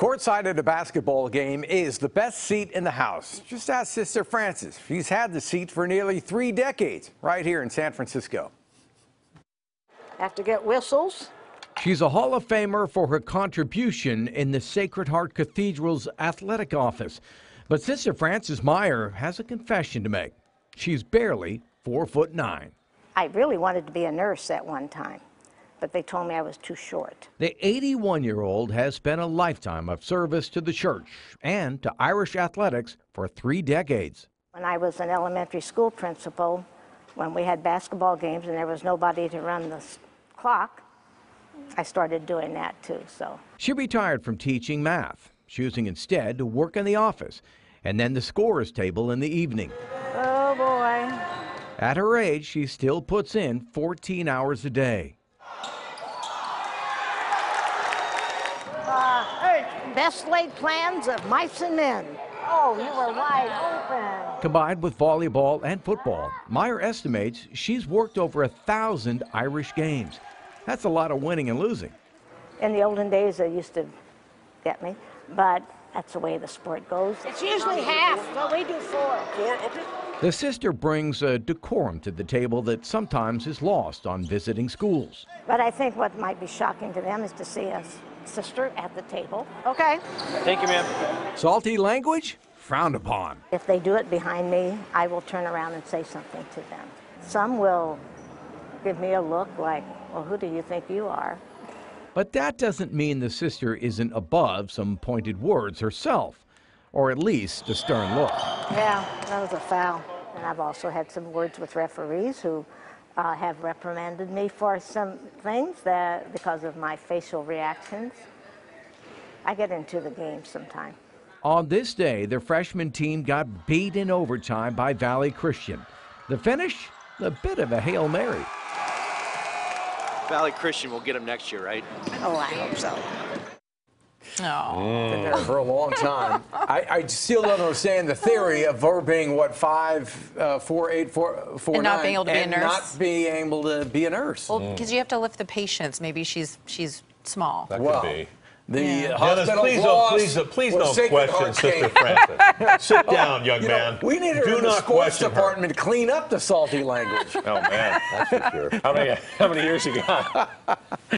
Courtside at a basketball game is the best seat in the house. Just ask Sister Frances. She's had the seat for nearly 3 decades right here in San Francisco. Have to get whistles. She's a Hall of Famer for her contribution in the Sacred Heart Cathedral's athletic office. But Sister Frances Meyer has a confession to make. She's barely 4'9". I really wanted to be a nurse at one time, but they told me I was too short. The 81-year-old has spent a lifetime of service to the church and to Irish athletics for 3 decades. When I was an elementary school principal, when we had basketball games and there was nobody to run the clock, I started doing that too. So she retired from teaching math, choosing instead to work in the office and then the scorer's table in the evening. Oh boy. At her age, she still puts in 14 hours a day. Best laid plans of mice and men. Oh, you were wide open. Combined with volleyball and football, Meyer estimates she's worked over 1,000 Irish games. That's a lot of winning and losing. In the olden days, they used to get me, but that's the way the sport goes. It's usually half, but we do 4. 4, okay. The sister brings a decorum to the table that sometimes is lost on visiting schools. But I think what might be shocking to them is to see a sister at the table. Okay. Thank you, ma'am. Salty language? Frowned upon. If they do it behind me, I will turn around and say something to them. Some will give me a look like, well, who do you think you are? But that doesn't mean the sister isn't above some pointed words herself, or at least a stern look. Yeah, that was a foul. And I've also had some words with referees who have reprimanded me for some things that because of my facial reactions. I get into the game sometime. On this day, the freshman team got beat in overtime by Valley Christian. The finish? A bit of a Hail Mary. Valley Christian will get him next year, right? Oh, I hope so. Been there for a long time. I still don't understand the theory of her being, what, 5'4", 8'4", 4'9", and not being able to be a nurse. Not being able to be a nurse. Well, because you have to lift the patients. Maybe she's small. That could be. The hospital please don't question Sister Frances. Sit down, young man. We need her in the sports department to clean up the salty language. Oh, man, that's for sure. How many years you got?